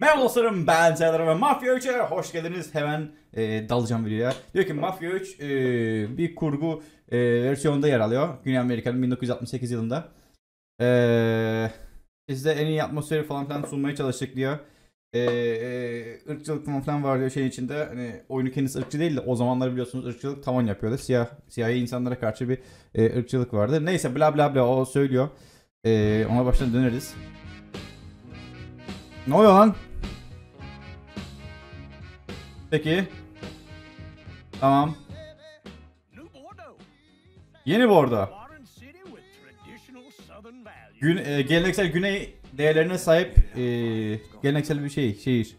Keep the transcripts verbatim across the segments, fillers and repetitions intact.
Merhaba dostlarım, ben Serdar ve Mafya üç'e hoş geldiniz. Hemen e, dalacağım videoya. Diyor ki Mafya üç e, bir kurgu e, versiyonunda yer alıyor. Güney Amerika'nın bin dokuz yüz altmış sekiz yılında. E, Biz de en iyi atmosferi falan filan sunmaya çalıştık diyor. E, e, ırkçılık falan filan var diyor şeyin içinde. Hani oyunu kendisi ırkçı değil de o zamanlar biliyorsunuz ırkçılık tavan yapıyordu. Siyah, siyahi insanlara karşı bir e, ırkçılık vardı. Neyse bla bla bla o söylüyor. E, ona baştan döneriz. Ne oluyor lan? Peki. Tamam. Yeni Bordo. Gün, e, geleneksel güney değerlerine sahip e, geleneksel bir şey, şehir.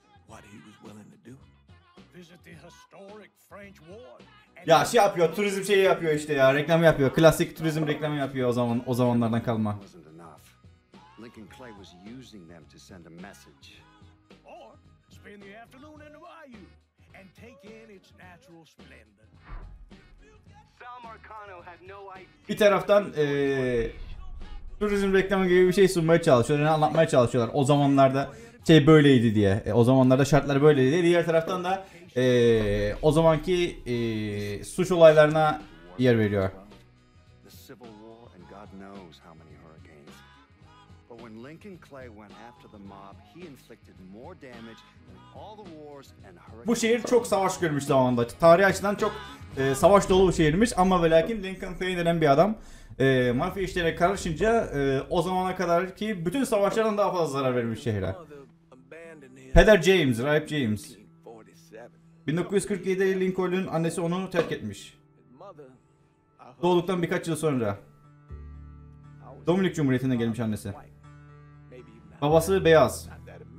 Ya şey yapıyor, turizm şeyi yapıyor işte ya, reklam yapıyor. Klasik turizm reklamı yapıyor o zaman, o zamanlardan kalma. Lincoln Clay was using them to send a message. Or spend the afternoon in the bayou and take in its natural splendor. Sal Marcano had no idea. Bir taraftan e, turizm reklamı gibi bir şey sunmaya çalışıyorlar, yani anlatmaya çalışıyorlar. O zamanlarda şey böyleydi diye, e, o zamanlarda şartlar böyleydi diye. Diğer taraftan da e, o zamanki e, suç olaylarına yer veriyor. The Civil War and God knows how many hurricanes. But when Lincoln Clay went after the mob, he inflicted more damage than all the wars and hurricanes. Bu şehir çok savaş görmüş zamanında. Tarihi açıdan çok e, savaş dolu bir şehirmiş ama ve lakin Lincoln Clay denen bir adam e, mafya işlerine karışınca e, o zamana kadar ki bütün savaşlardan daha fazla zarar vermiş şehre. Peder James, Rahip James. bin dokuz yüz kırk yedide Lincoln'un annesi onu terk etmiş. Doğduktan birkaç yıl sonra. Dominik Cumhuriyeti'ne gelmiş annesi. Babası beyaz.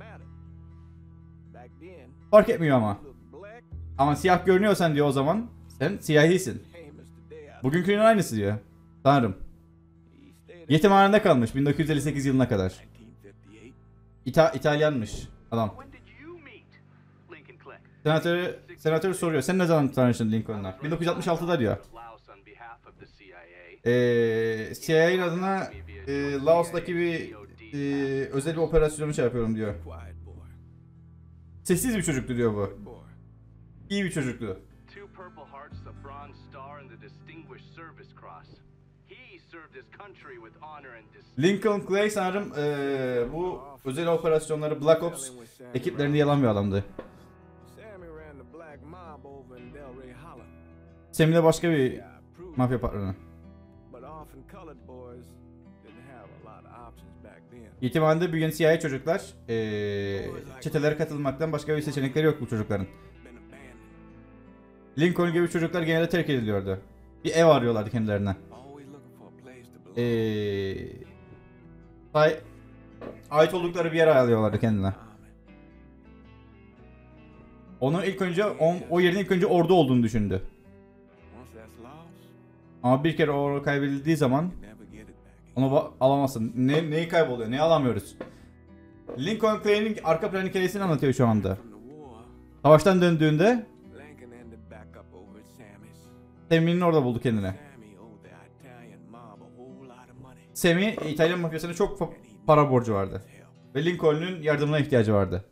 Fark etmiyor ama. Ama siyah görünüyorsan diyor o zaman sen siyahisin. Bugünkünün aynısı diyor. Tanrım. Yetimhanede kalmış bin dokuz yüz elli sekiz yılına kadar. İta İtalyanmış adam. Senatörü, senatör soruyor. Sen ne zaman tanıştın Lincoln'la? bin dokuz yüz altmış altıda diyor. Ee, C I A'nin adına e, Laos'taki bir e, özel bir operasyonu şey yapıyorum diyor. Sessiz bir çocuktu diyor bu. İyi bir çocuktu. Lincoln Clay sanırım e, bu özel operasyonları Black Ops ekiplerinde yalan bir adamdı. Sammy de başka bir mafya patronu. Yetimhanede büyüyen siyahi çocuklar ee, çetelere katılmaktan başka bir seçenekleri yok bu çocukların. Lincoln gibi çocuklar genelde terk ediliyordu. Bir ev arıyorlardı kendilerine. Ee, ait oldukları bir yer arıyorlardı kendine. Onu ilk önce on, o yerin ilk önce ordu olduğunu düşündü. Ama bir kere o kaybedildiği zaman onu alamazsın. Ne, neyi kayboluyor? Neyi alamıyoruz? Lincoln Clay'nin arka plan hikayesini anlatıyor şu anda. Savaştan döndüğünde Sammy'nin orada buldu kendine. Sammy İtalyan mafyasına çok para borcu vardı. Ve Lincoln'un yardımına ihtiyacı vardı.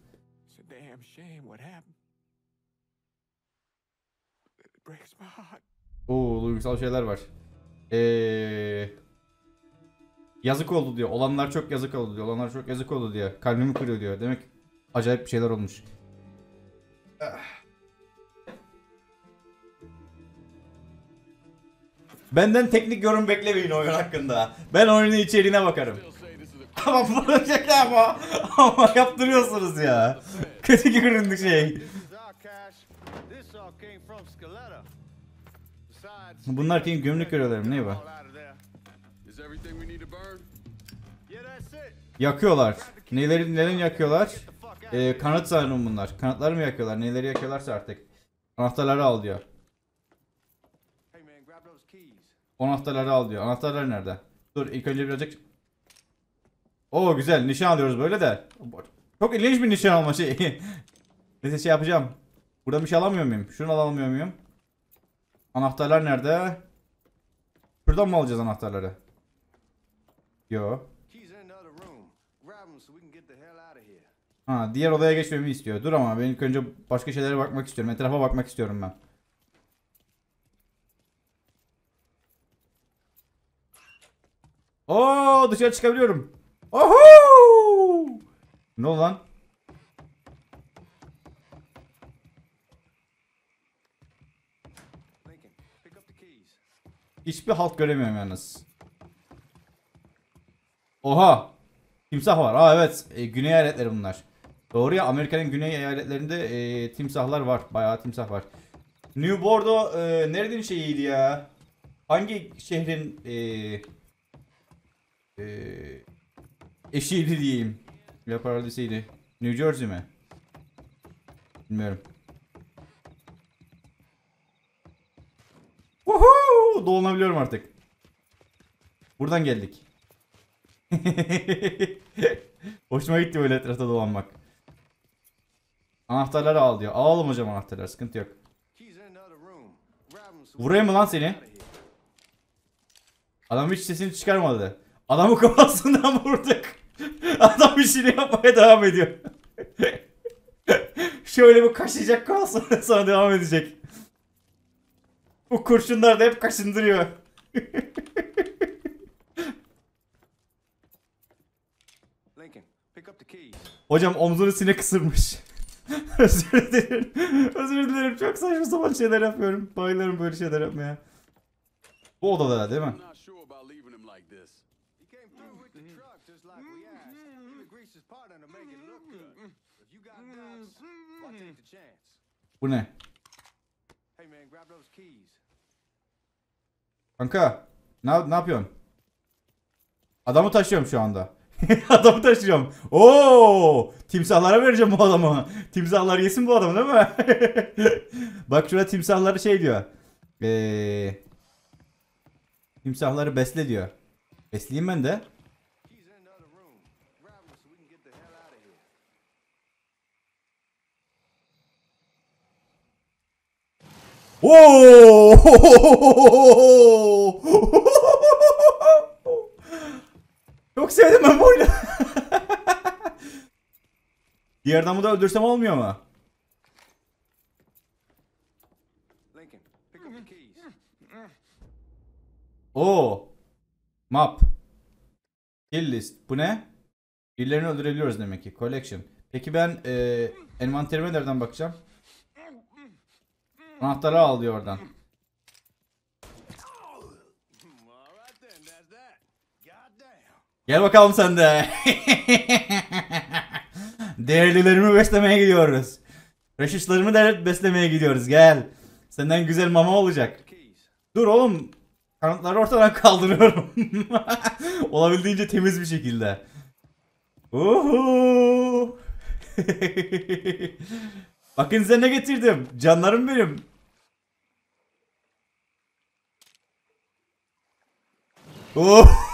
Oo, duygusal şeyler var. Eee... Yazık oldu diyor. Olanlar çok yazık oldu diyor. Olanlar çok yazık oldu diyor. Kalbimi kırıyor diyor. Demek acayip bir şeyler olmuş. Benden teknik yorum beklemeyin oyun hakkında. Ben oyunun içeriğine bakarım. Ama bu şaka ama. Ama yaptırıyorsunuz ya. Kötü göründü şey. Bunlar kim? Gömlek görüyorlar. Ne bu? Yakıyorlar. Neleri neden yakıyorlar? Ee, kanıt sanırım bunlar. Kanıtları mı yakıyorlar? Neleri yakıyorlarsa artık. Anahtarları al diyor. Anahtarları al diyor. Anahtarlar nerede? Dur ilk önce birazcık. Oo güzel nişan alıyoruz böyle de. Çok ilginç bir nişan alma şeyi. Neyse şey yapacağım. Burada bir şey alamıyor muyum? Şunu alamıyor muyum? Anahtarlar nerede? Şuradan mı alacağız anahtarları? Yo. Ha, diğer odaya geçmemi istiyor. Dur ama ben ilk önce başka şeylere bakmak istiyorum. Etrafa bakmak istiyorum ben. Oo, dışarı çıkabiliyorum. Oho! Ne oldu lan? Lincoln, pick up the keys. Hiçbir halt göremiyorum yalnız. Oha! Timsah var. Aa evet. E, güney eyaletleri bunlar. Doğru ya, Amerika'nın güney eyaletlerinde e, timsahlar var. Bayağı timsah var. New Bordeaux e, nerenin şeyiydi ya? Hangi şehrin e, e, eşiydi diyeyim. Ya paradisiydi. New Jersey mi? Bilmiyorum. Woohoo! Dolanabiliyorum artık. Buradan geldik. Hoşuma gitti böyle etrafta dolanmak. Anahtarları al diyor. Alalım hocam anahtarları. Sıkıntı yok. Keys in another room. Grab 'em so we Vurayım mı lan can get seni? out of here. Adam hiç sesini çıkarmadı. Adamı kafasından vurduk. Adam işini yapmaya devam ediyor. Şöyle bir kaşıyacak kafasına, sonra devam edecek. Bu kurşunlar da hep kaşındırıyor. Lincoln, pick up the keys. Hocam omzunu sinek ısırmış. Özür dilerim. Özür dilerim. Çok saçma sapan şeyler yapıyorum. Bayılırım böyle şeyler yapmaya. Bu odada değil mi? I'm not sure about leaving him like this. He came through with the truck just like we asked. Even greased his partner to make it look good. If you got doubts, why take the chance? Bu ne? Hey man, grab those keys. Kanka. Ne, ne yapıyorsun? Adamı taşıyorum şu anda. Adamı taşıyorum. Oo! Timsahlara vereceğim bu adamı. Timsahlar yesin bu adamı değil mi? Bak şurada timsahları şey diyor. Eee... Timsahları besle diyor. Besleyeyim ben de. Keys in another room. Grab 'em so we can get the hell out of here. Oo! Çok sevdim ben bu oyunu. Diğer adamı da öldürsem olmuyor mu? Lincoln, pick up the keys. Oo. Map. Kill list. Bu ne? Birilerini öldürebiliyoruz demek ki. Collection. Peki ben e, envanterime nereden bakacağım? Anahtarı al diyor oradan. All right then, that's that. Goddamn. Gel bakalım sen de. Değerlilerimi beslemeye gidiyoruz. Reşişlerimi de beslemeye gidiyoruz. Gel. Senden güzel mama olacak. Keys. Dur oğlum. Kanıtları ortadan kaldırıyorum. Olabildiğince temiz bir şekilde. Uhu. Bakın size ne getirdim. Canlarım benim. Oh.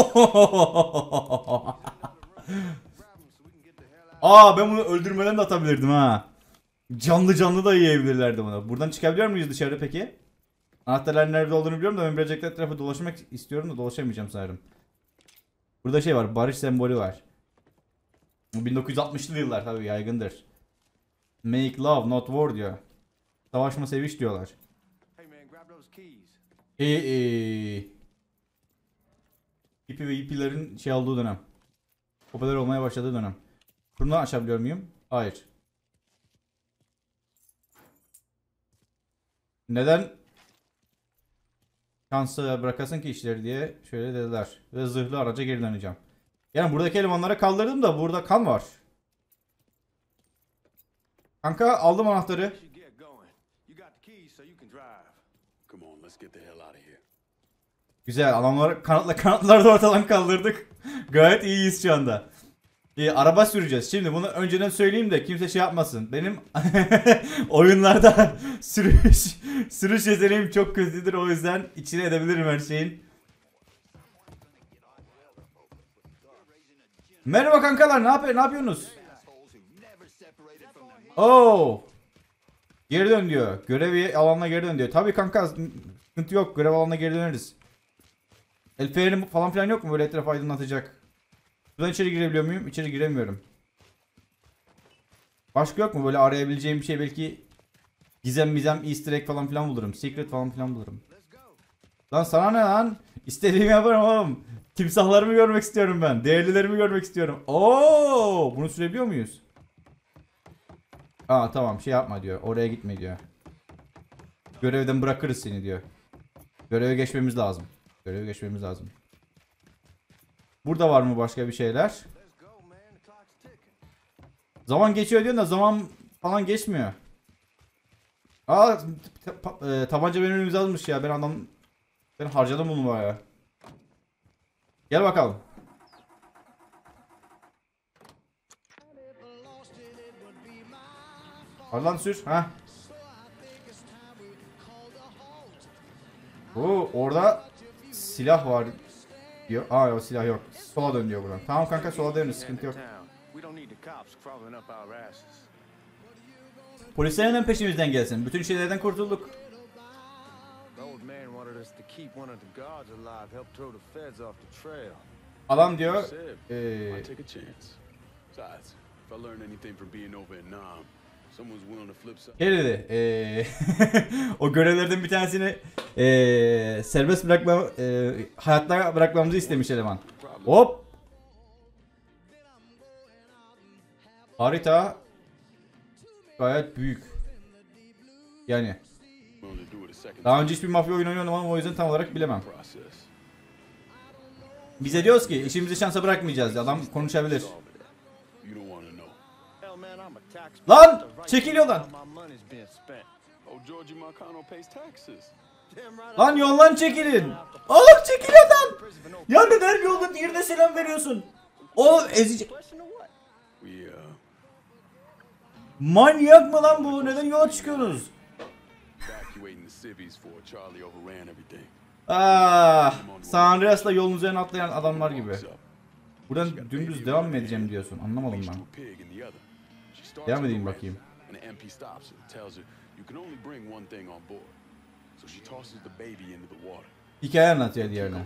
Aa, ben bunu öldürmeden de atabilirdim ha. Canlı canlı da yiyebilirlerdi bunu. Buradan çıkabiliyor muyuz dışarı peki? Anahtarların nerede olduğunu biliyorum da ben birazcık etrafı dolaşmak istiyorum da dolaşamayacağım sanırım. Burada şey var, barış sembolü var. bin dokuz yüz altmışlı yıllar tabii, yaygındır. Make love not war diyor. Savaşma seviş diyorlar. Hey man, grab those keys. Eee. Hippie ve hippilerin şey olduğu dönem. Popüler olmaya başladığı dönem. Şunu açabiliyor muyum? Hayır. Neden şansı bırakasın ki işleri diye şöyle dediler. Ve zırhlı araca geri döneceğim. Yani buradaki elemanları kaldırdım da burada kan var. Kanka aldım anahtarı. You should get going. You got the keys so you can drive. Come on, let's get the hell out of here. Güzel, adamları kanatla kanatları da ortadan kaldırdık. Gayet iyiyiz şu anda. Ee, araba süreceğiz. Şimdi bunu önceden söyleyeyim de kimse şey yapmasın. Benim oyunlarda sürüş sürüş yeteneğim çok kötüdür. O yüzden içine edebilirim her şeyin. Merhaba kankalar, ne yapıyor? Ne yapıyorsunuz? Oo. Geri dön diyor. Görev alanına geri dön diyor. Tabii kanka, sıkıntı yok. Görev alanına geri döneriz. El fenerim falan filan yok mu böyle etrafı aydınlatacak? Buradan içeri girebiliyor muyum? İçeri giremiyorum. Başka yok mu böyle arayabileceğim bir şey, belki gizem mizem, easter egg falan filan bulurum. Secret falan filan bulurum. Lan sana ne lan? İstediğimi yaparım oğlum. Timsahlarımı görmek istiyorum ben. Değerlilerimi görmek istiyorum. Oo, bunu sürebiliyor muyuz? Aa tamam, şey yapma diyor. Oraya gitme diyor. Görevden bırakırız seni diyor. Göreve geçmemiz lazım. Göreve geçmemiz lazım. Burada var mı başka bir şeyler? Zaman geçiyor diyor da zaman falan geçmiyor. Aa e, tabanca benim önümüze almış ya. Ben adam ben harcadım bunu bayağı. Gel bakalım. Arlan sür. Ha. Oo, orada silah var diyor. Aa o silah yok. Sola dön diyor buradan. Tamam kanka, sola dönün, sıkıntı yok. Polisler hemen peşimizden gelsin. Bütün şeylerden kurtulduk. Adam diyor eee şey dedi, eee o görevlerden bir tanesini eee serbest bırakma, eee hayatta bırakmamızı istemiş eleman. Hop. Harita gayet büyük. Yani daha önce hiçbir mafya oyunu oynamadım ama o yüzden tam olarak bilemem. Bize diyoruz ki işimizi şansa bırakmayacağız. Adam konuşabilir. Lan çekil yoldan. Lan yoldan çekilin. Oğlum çekil yoldan. Ya neden yolda diğerine selam veriyorsun? O ezecek. Manyak mı lan bu? Neden yola çıkıyorsunuz? Ah, San Andreas'la yolun üzerine atlayan adamlar gibi. Buradan dümdüz devam mı edeceğim diyorsun? Anlamadım ben. Devam edeyim bakayım. Hikaye anlatıyor diğerine.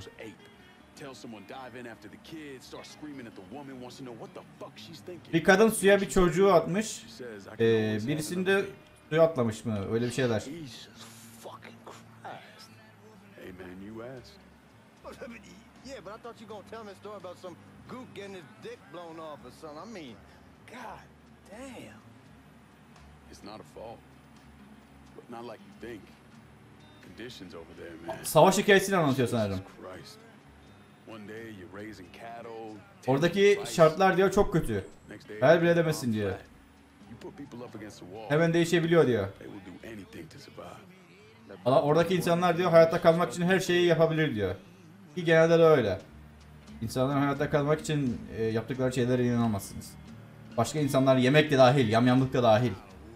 Bir kadın suya bir çocuğu atmış. Ee, birisinde suya atlamış mı? Öyle bir şeyler. Yeah, but I thought you gonna tell me a story about some gook getting his dick blown off or something. I mean, god damn. It's not a fault, but not like you think. Conditions over there, man. Savaş hikayesini anlatıyor sanırım. Oradaki şartlar diyor çok kötü. Hayal bile edemezsin diyor. Hemen değişebiliyor diyor. Oradaki insanlar diyor hayatta kalmak için her şeyi yapabilir diyor. Ki genelde de öyle. İnsanların hayatta kalmak için e, yaptıkları şeylere inanamazsınız. Başka insanlar yemek de dahil, yamyamlık da dahil.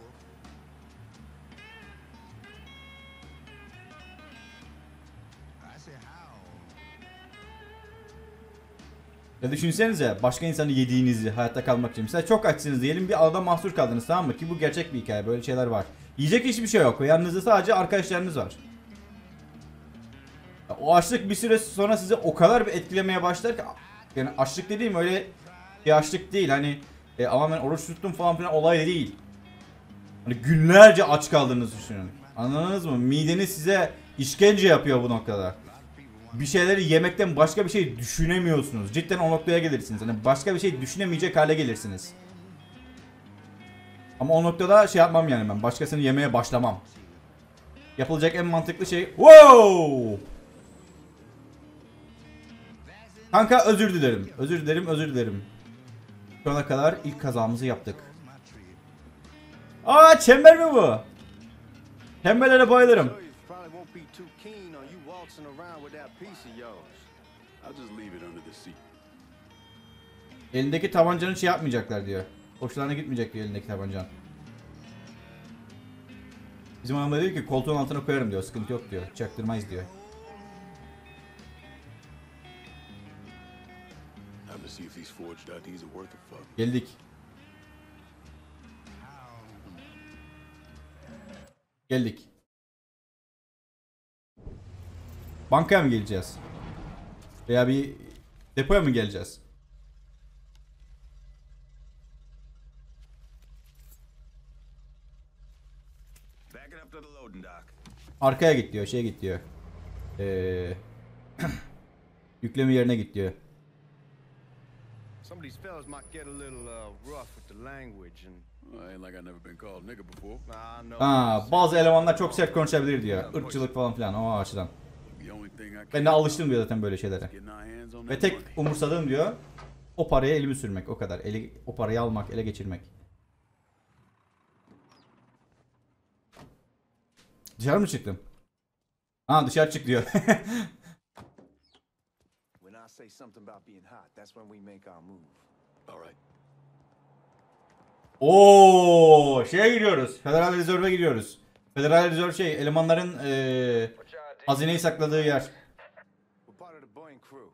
Ya düşünsenize başka insanı yediğinizi hayatta kalmak için. Mesela çok açsınız diyelim, bir adada mahsur kaldınız, tamam mı? Ki bu gerçek bir hikaye, böyle şeyler var. Yiyecek hiçbir şey yok. Yanınızda sadece arkadaşlarınız var. O açlık bir süre sonra sizi o kadar bir etkilemeye başlar ki, yani açlık dediğim öyle bir açlık değil, hani e, ama ben oruç tuttum falan filan olay değil. Hani günlerce aç kaldığınızı düşünün. Anladınız mı? Mideniz size işkence yapıyor bu noktada. Bir şeyleri yemekten başka bir şey düşünemiyorsunuz. Cidden o noktaya gelirsiniz. Hani başka bir şey düşünemeyecek hale gelirsiniz. Ama o noktada şey yapmam yani, ben başkasını yemeye başlamam. Yapılacak en mantıklı şey, wow! Kanka özür dilerim. Özür dilerim, özür dilerim. Şu ana kadar ilk kazamızı yaptık. Aa, çember mi bu? Çemberlere bayılırım. Elindeki tabancanın şey yapmayacaklar diyor. Hoşlarına gitmeyecek diyor elindeki tabancan. Bizim adamlar diyor ki koltuğun altına koyarım diyor. Sıkıntı yok diyor. Çaktırmayız diyor. Geldik. Geldik. Bankaya mı geleceğiz? Veya bir depoya mı geleceğiz? after the loading dock. Arkaya git diyor. Şeye git diyor. Ee, yükleme yerine git diyor. Some of these fellas might get a little uh, rough with the language and Well, ain't like I never been called nigga before. I know. Aa, bazı elemanlar çok sert konuşabilir diyor. Irkçılık falan filan o açıdan. The only thing I Ben can de alıştım diyor zaten böyle şeylere. getting our hands on Ve that tek money. umursadığım diyor o paraya elimi sürmek o kadar. Eli, o parayı almak, ele geçirmek. Dışarı mı çıktım? Aa dışarı çık diyor. When I say something about being hot, that's when we make our move. All right. Oo, şeye giriyoruz. Federal Reserve'e giriyoruz. Federal Reserve şey elemanların ee, hazineyi sakladığı yer. We're part of the Boeing crew.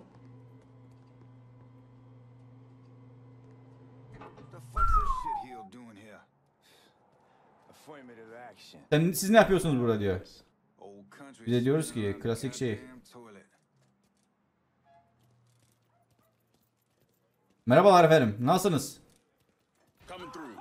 The fuck's this shit heel doing here? Affirmative action. Sen, siz ne yapıyorsunuz burada diyor. Old country. Biz de diyoruz ki, sitting around the klasik şey. goddamn toilet. Merhabalar efendim. Nasılsınız? Coming through.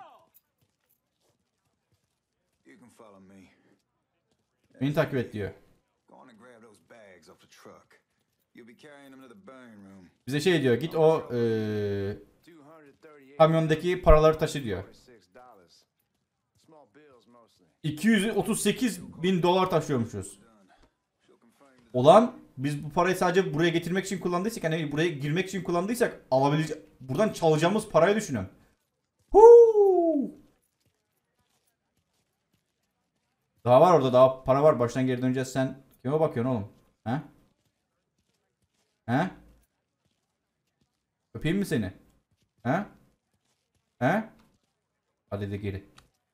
You can follow me. Beni takip et diyor. Go on and grab those bags off the truck. You'll be carrying them to the burn room. Bize şey diyor. Git o ee, two hundred thirty-eight kamyondaki paraları taşı diyor. forty-six dollars. Small bills mostly. iki yüz otuz sekiz bin dolar taşıyormuşuz. She'll confirm the Olan biz bu parayı sadece buraya getirmek için kullandıysak hani buraya girmek için kullandıysak alabilecek buradan çalacağımız parayı düşünün. Huu! Daha var orada daha para var baştan geri döneceğiz sen kime bakıyorsun oğlum? He? He? Öpeyim mi seni? He? He? Hadi de geri.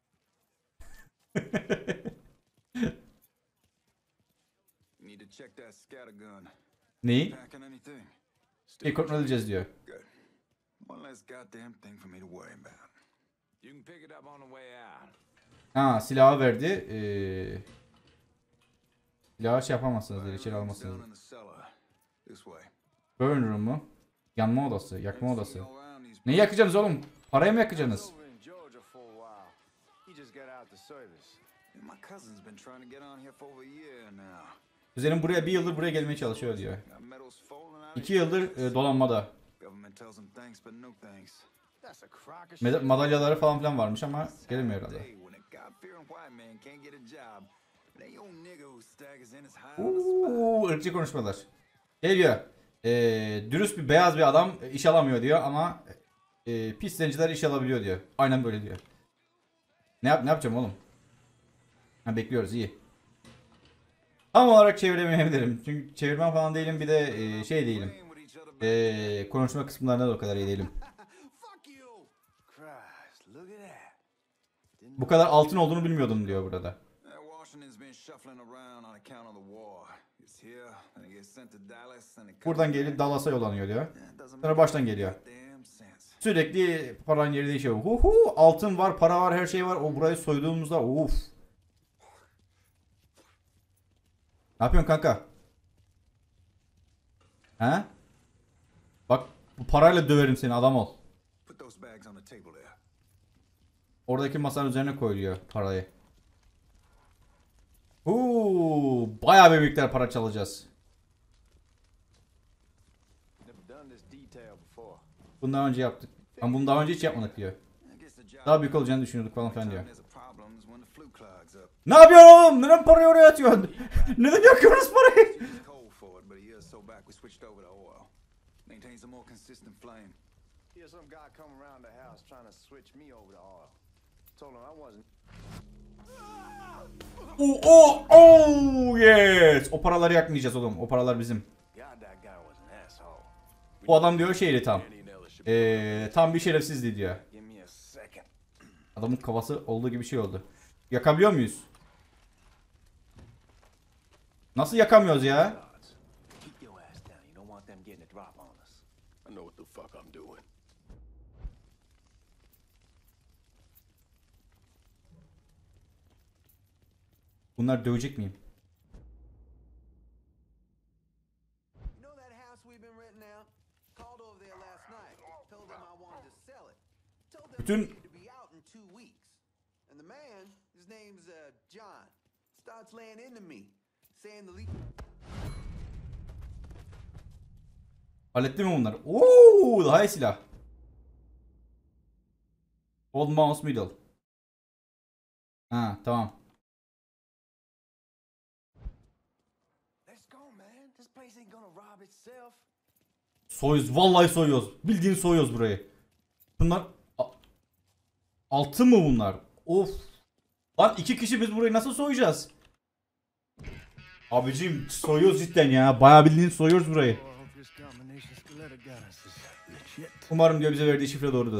You need to check that scattergun. Neyi? Packing anything? Şey kontrol edeceğiz diyor. Good. One less goddamn thing for me to worry about. You can pick it up on the way out. Ha silahı verdi. Ee, silahı şey yapamazsınız dedi. İçeri almazsınız Down dedi. in the cellar. This way. Burn room mu? Yanma odası, yakma odası. Neyi yakacaksınız oğlum? Parayı mı yakacaksınız? Over in Georgia for a while. He just got out the service. And my cousin's been trying to get on here for over a year now. Kuzenim buraya bir yıldır buraya gelmeye çalışıyor diyor. Got medals falling out of İki yıldır e, dolanmada. Government tells him thanks but no thanks. That's a crock of Meda- shit. madalyaları falan filan varmış ama gelemiyor herhalde. Day when a God-fearing white man can't get a job. And they old nigga who staggers in his high on the spot. Uuu ırkçı konuşmalar. Şey diyor. E, dürüst bir beyaz bir adam e, iş alamıyor diyor ama e, pis zenciler iş alabiliyor diyor. Aynen böyle diyor. Ne yap ne yapacağım oğlum? Ha, bekliyoruz iyi. Tam olarak çeviremeyebilirim. Çünkü çevirmen falan değilim bir de e, şey değilim. Playing with each other, E, konuşma kısımlarında da o kadar iyi değilim. fuck you! Christ, look at that. Didn't Bu kadar altın olduğunu bilmiyordum diyor burada. Uh, Washington's been shuffling around on account of the war. It's here, and it gets sent to Dallas, and it comes Buradan gelip Dallas'a yollanıyor diyor. back. It doesn't Sonra make baştan any geliyor. goddamn sense. Sürekli paranın yeri değişiyor. Hu hu, altın var, para var, her şey var. O burayı soyduğumuzda uf. Ne yapıyorsun kanka? He? Bak bu parayla döverim seni adam ol. Put those bags on the table there. Oradaki masanın üzerine koyuyor parayı. Huu, bayağı bir miktar para çalacağız. Never done this detail before. Bunu daha önce yaptık. Ama bunu daha önce hiç yapmadık diyor. I guess the job Daha büyük olacağını düşünüyorduk falan filan diyor. there's a problem is when the flue clogs up. Ne yapıyorsun oğlum? Neden parayı oraya atıyorsun? Neden yakıyorsunuz parayı? It's cold for it, but a year or so back we switched over to oil. Maintains a more consistent flame. Here's some guy come around the house trying to switch me over to oil. Told him I wasn't. Oh, oh, oh, yes. O paraları yakmayacağız oğlum. O paralar bizim. God, that guy was an asshole. O adam diyor şeydi tam. Danny and Ella should Ee, tam bir şerefsizdi diyor. Give me a second. Adamın kafası olduğu gibi şey oldu. Yakabiliyor muyuz? Nasıl yakamıyoruz ya? Guards, keep your ass down. You don't want them getting a drop on us. I know what the fuck I'm doing. Bunlar dövecek miyim? You know that house we've been renting out? Called over there last night. Told them I wanted to sell it. Told them Bütün it needed to be out in two weeks. And the man, his name's uh, John. once laying into me, saying the least. Halletti mi bunlar? Ooo, daha iyi silah. Hold mouse middle. Ha, tamam. Let's go, man. This place ain't gonna rob itself. Soyuz, vallahi soyuyoruz. Bildiğin soyuyoruz burayı. Bunlar A- altı mı bunlar? Of. Lan iki kişi biz burayı nasıl soyacağız? Abicim soyuyoruz cidden ya. Bayağı bildiğin soyuyoruz burayı. Umarım diyor bize verdiği şifre doğrudur.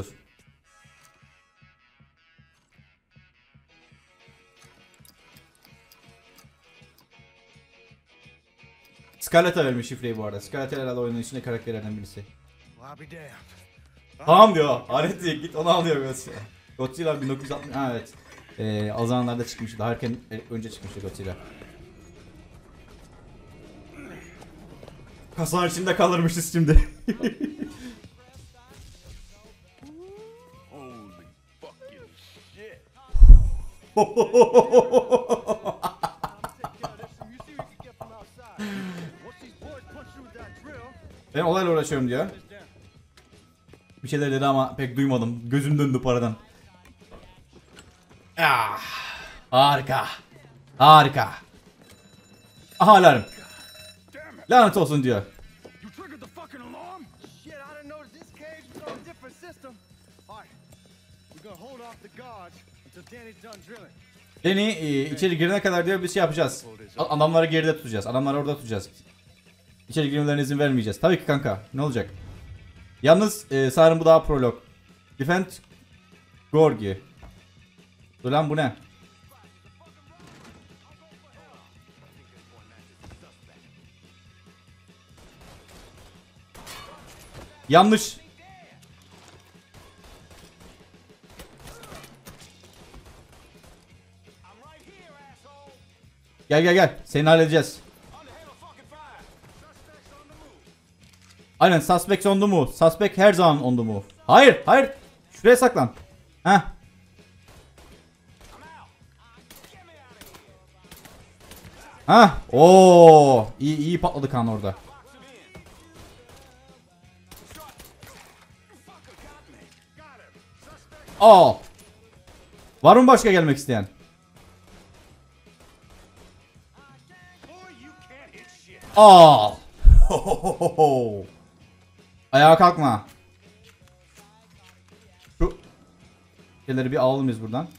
Scarlett'a vermiş şifreyi bu arada. Scarlett herhalde oyunun içinde karakterlerden birisi. Tamam diyor. Alet diye git onu alıyor Godzilla. Godzilla bin dokuz yüz altmış. Ha evet. Ee, o zamanlarda çıkmıştı. Daha erken önce çıkmıştı Godzilla. Kasanın içinde kalırmışız şimdi. Holy fucking shit. Ben olayla uğraşıyorum diyor. Bir şeyler dedi ama pek duymadım. Gözüm döndü paradan. Ah, harika. Harika. Aha alarm. Lanet olsun diyor. You triggered the fucking alarm? Shit, I didn't notice this cage was on a different system. Alright, we're gonna hold off the guards until Danny's done drilling. Danny e, içeri girene kadar diyor bir şey yapacağız. A- Adamları geride tutacağız. Adamları orada tutacağız. İçeri girmelerine izin vermeyeceğiz. Tabii ki kanka. Ne olacak? Yalnız e, sanırım bu daha prolog. Defend Gorgi. Dur lan bu ne? Yanlış. Gel gel gel. Seni halledeceğiz. Aynen, suspect on the move. Suspect her zaman on the move. Hayır, hayır. Şuraya saklan. Heh. Heh. Oo, iyi iyi patladı kan orada. Aa. Var mı başka gelmek isteyen? Aa. Ayağa kalkma. Şu şeyleri bir alalım biz buradan.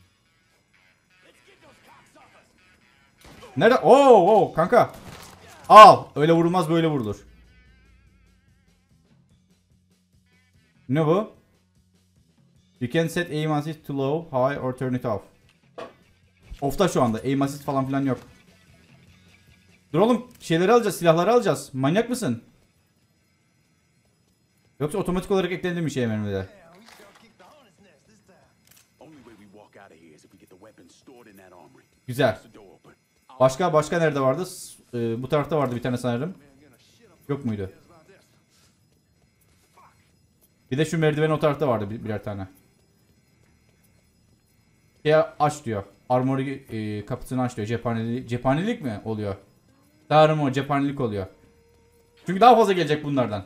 Nerede? Oo, oo kanka. Al. Öyle vurulmaz, böyle vurulur. Ne bu? You can set aim assist to low, high or turn it off. Off'ta şu anda. Aim assist falan filan yok. Dur oğlum, şeyleri alacağız, silahları alacağız. Manyak mısın? Yoksa otomatik olarak eklendi bir şey menüde. Güzel. Başka başka nerede vardı? Ee, bu tarafta vardı bir tane sanırım. Yok muydu? Bir de şu merdiven o tarafta vardı bir, birer tane. Ya aç diyor. Armory e, kapısını aç diyor. Cephanelik, cephanelik mi oluyor? Tanrım, o cephanelik oluyor. Çünkü daha fazla gelecek bunlardan.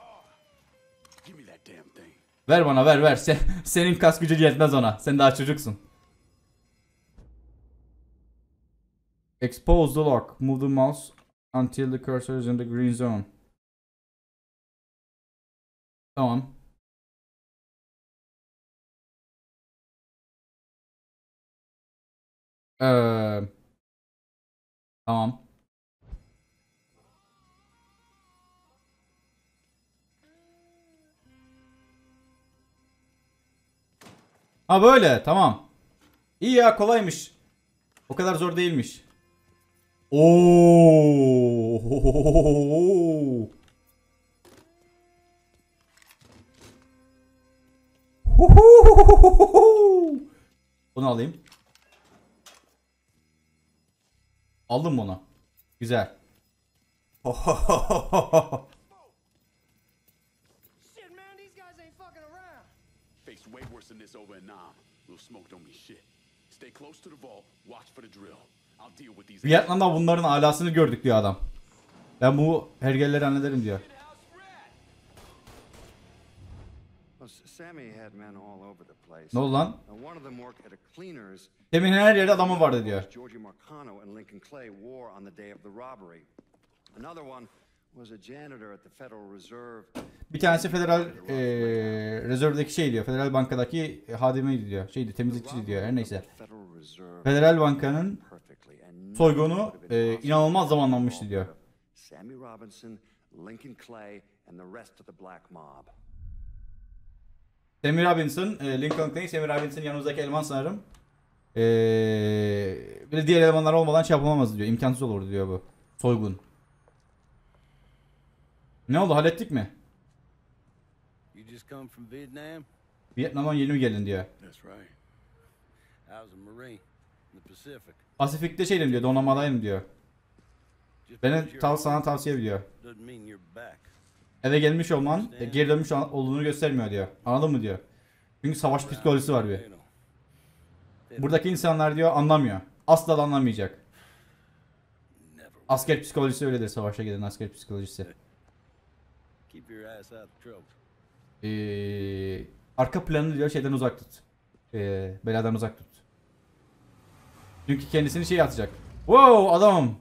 Ver bana, ver ver. Sen, senin kas gücü yetmez ona. Sen daha çocuksun. Expose the lock. Move the mouse until the cursor is in the green zone. Tamam. Ee, tamam. Ha böyle, tamam. İyi ya, kolaymış. O kadar zor değilmiş. Oo. Bunu alayım. Aldım bunu. Güzel. Shit, man, these guys ain't fucking around. Face way worse than this over in Nam. Little smoke don't mean shit. Stay close to the vault. Watch for the drill. I'll deal with these. Vietnam'da bunların alasını gördük diyor adam. Ben bu hergelleri hallederim diyor. Well, S- Sammy had men all over the place. Ne oldu lan? Now, one of them worked at a cleaner's. Demin her yerde adamı vardı diyor. Georgie Marcano and Lincoln Clay wore on the day of the robbery. Another one was a janitor at the Federal Reserve. Bir tanesi Federal e, Rezerv'deki şey diyor. Federal Banka'daki hadimeydi diyor. Şeydi, temizlikçiydi diyor. Her neyse. Federal Reserve Federal Banka'nın perfectly, and soygunu e, inanılmaz zamanlanmıştı diyor. Sammy Robinson, Lincoln Clay, and the rest of the Black Mob. Sammy Robinson, e, Lincoln Clay, Sammy Robinson yanımızdaki eleman sanırım. E, bir de diğer elemanlar olmadan şey yapılamaz diyor. İmkansız olurdu diyor bu. Soygun. Ne oldu, hallettik mi? You just come from Vietnam? Vietnam'dan yeni mi geldin diyor. That's right. I was a Marine in the Pacific. Pasifik'te şeydim diyor, donanmadayım diyor. Just Beni because you're tav home sana tavsiye ediyor. doesn't mean you're back. Eve gelmiş olman, e, geri dönmüş ol- olduğunu göstermiyor diyor. Anladın mı diyor. Çünkü savaş psikolojisi var bir. You know. Buradaki insanlar diyor anlamıyor. Asla da anlamayacak. Never. Asker psikolojisi öyledir, savaşa giden asker psikolojisi. Keep your ass out of trouble. Ee, arka planını diyor şeyden uzak tut. Ee, beladan uzak tut. Çünkü kendisini şey atacak. Wow adamım.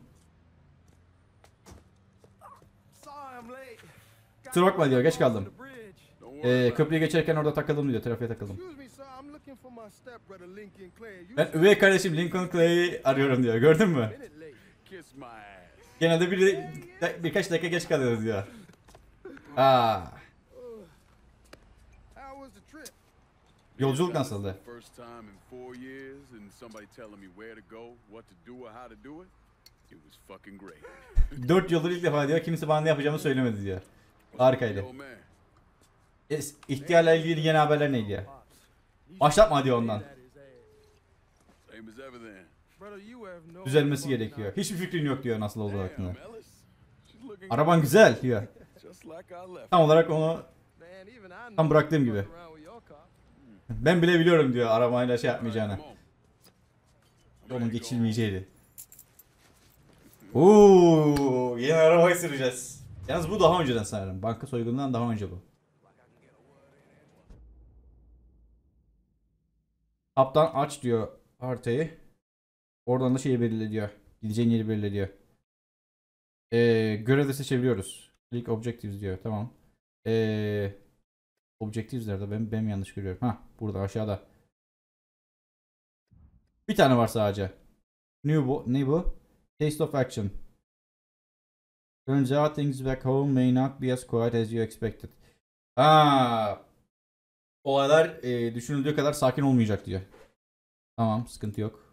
Sorry I'm late. Kusura bakma diyor, geç kaldım. The bridge. Don't worry Ee, about it. köprüyü geçerken orada takıldım diyor, trafiğe takıldım. Excuse me, sir. I'm looking for my stepbrother Lincoln Clay. You Ben üvey kardeşim Lincoln Clay'i arıyorum diyor, gördün mü? minute late. Kiss my ass. Genelde bir, de- birkaç dakika geç kalıyoruz diyor. Aa, How was the trip? yolculuk This is nasıldı? the First time in four years, and somebody telling me where to go, what to do, or how to do it. It was fucking great. Dört yıldır ilk defa diyor, kimse bana ne yapacağımı söylemedi diyor. Harikaydı. Yo, man. Es- İhtiyarla ilgili yeni haberler ne diyor? Başlatma diyor ondan. That is ass. Same as ever then. Brother, you have no Düzelmesi fucking gerekiyor. idea. Hiçbir fikrin yok diyor nasıl olduğu hakkında. Damn, Ellis. She's looking Araban güzel diyor. just like I left. Tam olarak onu Man, even I know tam bıraktığım gibi. you fuck around with your car. Ben bile biliyorum diyor arabayla şey yapmayacağını. Come on. I'm Onun ready to go geçilmeyeceğini. Uuu, yeni arabayı süreceğiz. Yalnız bu daha önceden sanırım. Banka soygunundan daha önce bu. Kaptan aç diyor haritayı. Oradan da şeyi belirle diyor. Gideceğin yeri belirle diyor. Ee, görev de seçebiliyoruz. Click objectives diyor. Tamam. Ee, objectives nerede? Ben, ben mi yanlış görüyorum? Ha, burada aşağıda. Bir tane var sadece. New bu. Ne bu? Taste of action. Turns out things back home may not be as quiet as you expected. Aa, olaylar e, düşünüldüğü kadar sakin olmayacak diyor. Tamam, sıkıntı yok.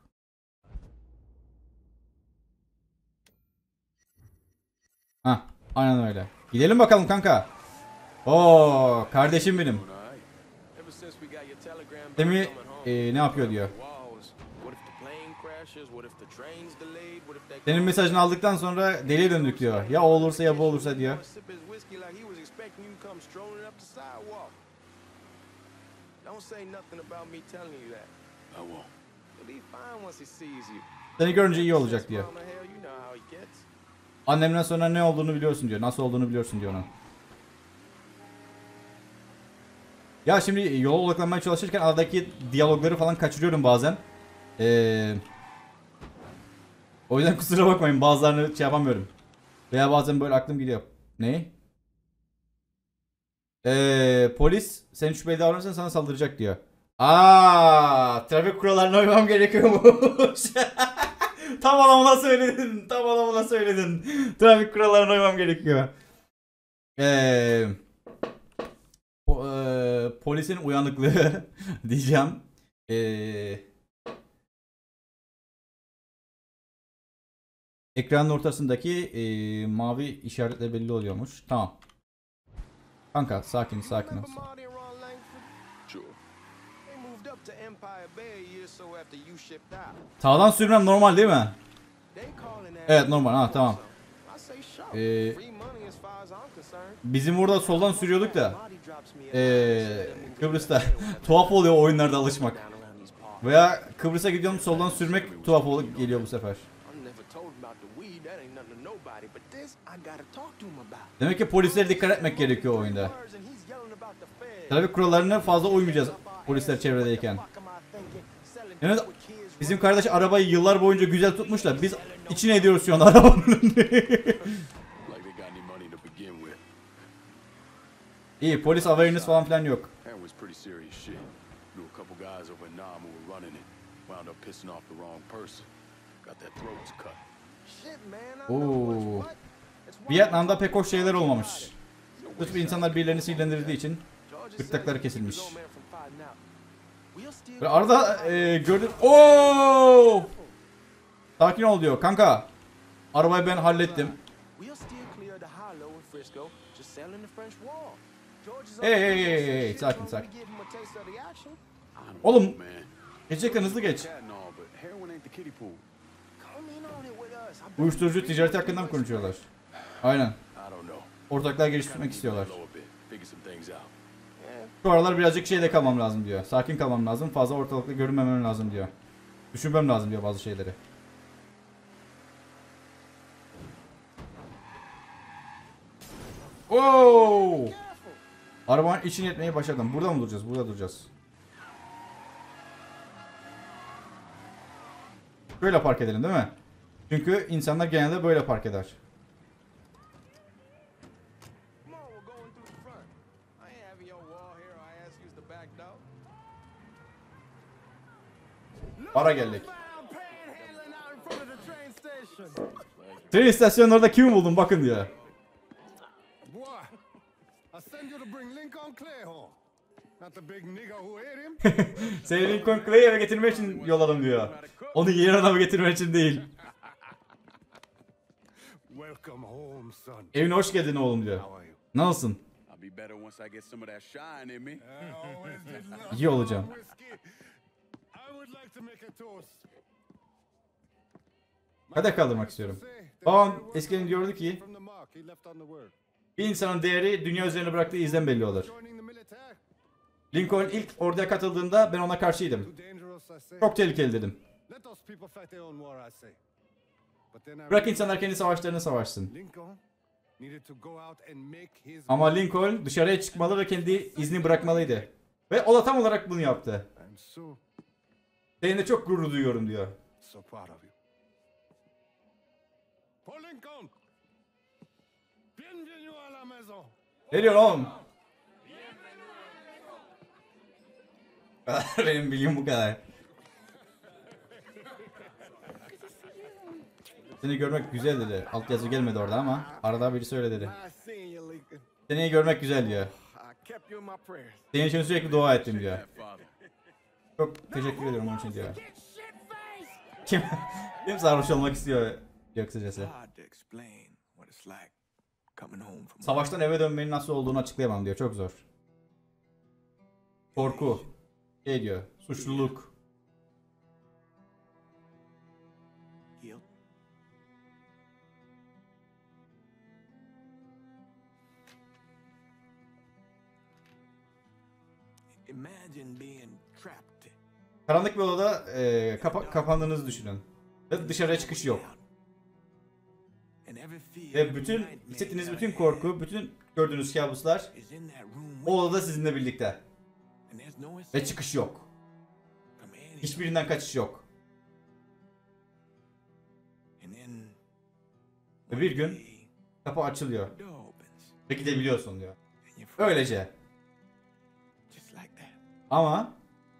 Ha, aynen öyle. Gidelim bakalım kanka. Oo, kardeşim benim. All right. Ever since we got your telegram back Demi coming home, e, ne yapıyor diyor. walls. What if the plane crashes? What if the train's delayed? What if that Senin mesajını aldıktan sonra deliye döndük diyor. Ya o olursa ya bu olursa diyor. Sip his whiskey like he was expecting you to come strolling up the sidewalk. Don't say nothing about me telling you that. I won't. He'll be fine once he sees you. Seni görünce iyi olacak diyor. Mama hell, you know how he gets. Annemden sonra ne olduğunu biliyorsun diyor. Nasıl olduğunu biliyorsun diyor ona. Ya şimdi yola odaklanmaya çalışırken aradaki diyalogları falan kaçırıyorum bazen. Ee, o yüzden kusura bakmayın, bazılarını şey yapamıyorum. Veya bazen böyle aklım gidiyor. Ne? Ee, polis sen şüpheli davranırsan sana saldıracak diyor. Aa, trafik kurallarına uymam gerekiyormuş. Tam anlamına söyledin. Tam anlamına söyledin. Trafik kurallarına uymam gerekiyor. Eee po- eee, polisin uyanıklığı diyeceğim. Eee ekranın ortasındaki eee, mavi işaretle belli oluyormuş. Tamam. Kanka sakin sakin ol. Remember Marty and Ron Langford? Sure. They moved up to Empire Bay a year or so after you shipped out. Sağdan sürmem normal değil mi? They calling that Evet, normal. Ha, tamam. I say sure. Ee, Free money as far as I'm concerned. Bizim burada soldan sürüyorduk da Marty drops me a eee Kıbrıs'ta tuhaf oluyor oyunlarda alışmak. down around these parts. Veya Kıbrıs'a gidiyorum soldan sürmek tuhaf olup geliyor bu sefer. that ain't nothing to nobody, but this I gotta talk to him about. Demek ki polislere dikkat etmek gerekiyor oyunda. Trafik kurallarına fazla uymayacağız polisler çevredeyken. Yani bizim kardeş arabayı yıllar boyunca güzel tutmuşlar. Biz içine ediyoruz şu anda arabanın. İyi, polis awareness falan filan yok. Oo. Vietnam'da pek hoş şeyler olmamış. Lütfen insanlar birilerini sinirlendirdiği için gırtlakları kesilmiş. Ve arada e, gördüm. Oo! Sakin ol diyor kanka. Arabayı ben hallettim. Hey hey hey hey, sakin sakin. Oğlum, geçecekten hızlı geç. Uyuşturucu ticareti hakkında mı konuşuyorlar? Aynen. Ortaklar geliştirmek istiyorlar. Şu aralar birazcık şeyde kalmam lazım diyor. Sakin kalmam lazım. Fazla ortalıkta görünmemem lazım diyor. Düşünmem lazım diyor bazı şeyleri. Oo! Arabanın içini etmeyi başardım. Burada mı duracağız? Burada duracağız. Böyle park edelim değil mi? Çünkü insanlar genelde böyle park eder. Ara geldik. Tren istasyonunda orada kimi buldum bakın diyor. Seni Lincoln Clay'i eve getirmek için yolladım diyor. Onu yeni adamı getirmek için değil. Evine hoş geldin oğlum diyor. Nasılsın? İyi olacağım. Kadeh kaldırmak istiyorum. Babam eskiden diyordu ki bir insanın değeri dünya üzerine bıraktığı izden belli olur. Lincoln ilk orduya katıldığında ben ona karşıydım. Çok tehlikeli dedim. Bırak insanlar kendi savaşlarını savaşsın. Ama Lincoln dışarıya çıkmalı ve kendi izni bırakmalıydı. Ve o da tam olarak bunu yaptı. Seninle çok gurur duyuyorum diyor. Ne diyor oğlum? Benim bilgim bu kadar. Seni görmek güzel dedi. Alt yazı gelmedi orada ama arada biri söyle dedi. Seni görmek güzel diyor. Senin için sürekli dua ettim diyor. Çok teşekkür ediyorum onun için diyor. Kim, kim sarhoş olmak istiyor diyor kısacası. Savaştan eve dönmenin nasıl olduğunu açıklayamam diyor. Çok zor. Korku. Şey diyor. Suçluluk. Karanlık bir odada e, kapa kapandığınızı düşünün. Ve dışarıya çıkış yok. Ve bütün hissettiğiniz bütün korku, bütün gördüğünüz kabuslar o odada sizinle birlikte. Ve çıkış yok. Hiçbirinden kaçış yok. Ve bir gün kapı açılıyor. Ve gidebiliyorsun diyor. Öylece. Ama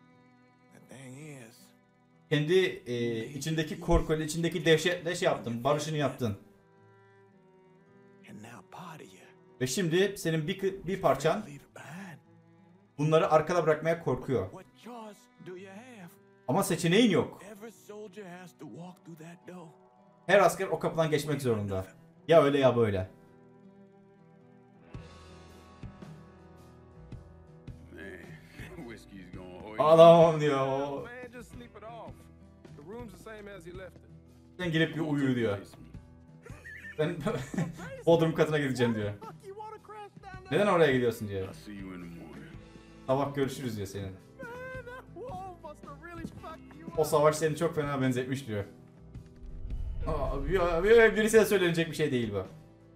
kendi e, içindeki korkuyla, içindeki dehşetle şey yaptın, barışını yaptın. Ve şimdi senin bir, bir parçan bunları arkada bırakmaya korkuyor. Ama seçeneğin yok. Her asker o kapıdan geçmek zorunda. Ya öyle ya böyle. Ağlamam diyor. Sen gelip bir uyu diyor. Ben Bodrum katına gideceğim diyor. Neden oraya gidiyorsun diyor. Sabah görüşürüz diyor senin. O savaş seni çok fena benzetmiş diyor. Aa. Birisine söylenecek bir şey değil bu.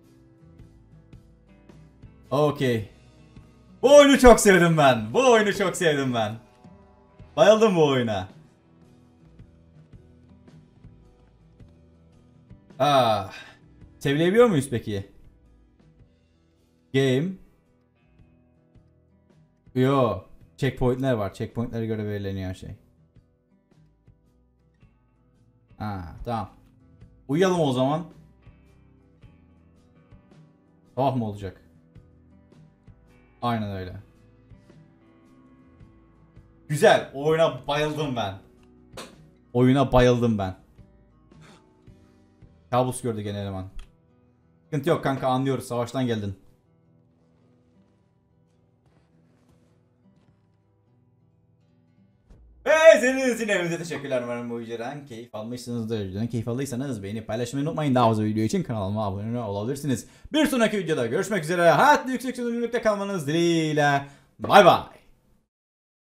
Okey. Bu oyunu çok sevdim ben. Bu oyunu çok sevdim ben. Bayıldım bu oyuna. Ah. Sevilebiliyor muyuz peki? Game. Yo. Checkpointler var. Checkpointlere göre belirleniyor her şey. Ha, tamam. Uyuyalım o zaman. Sabah mı olacak? Aynen öyle. Güzel. Oyuna bayıldım ben. Oyuna bayıldım ben. Kabus gördü gene eleman. Sıkıntı yok kanka, anlıyoruz. Savaştan geldin. Ve senin için evinize teşekkürler. Umarım bu videodan keyif almışsınızdır. Videodan keyif aldıysanız beğenip paylaşmayı unutmayın. Daha fazla video için kanalıma abone olabilirsiniz. Bir sonraki videoda görüşmek üzere. Hayatlı yüksek çözünürlükte kalmanız dileğiyle. Bay bay.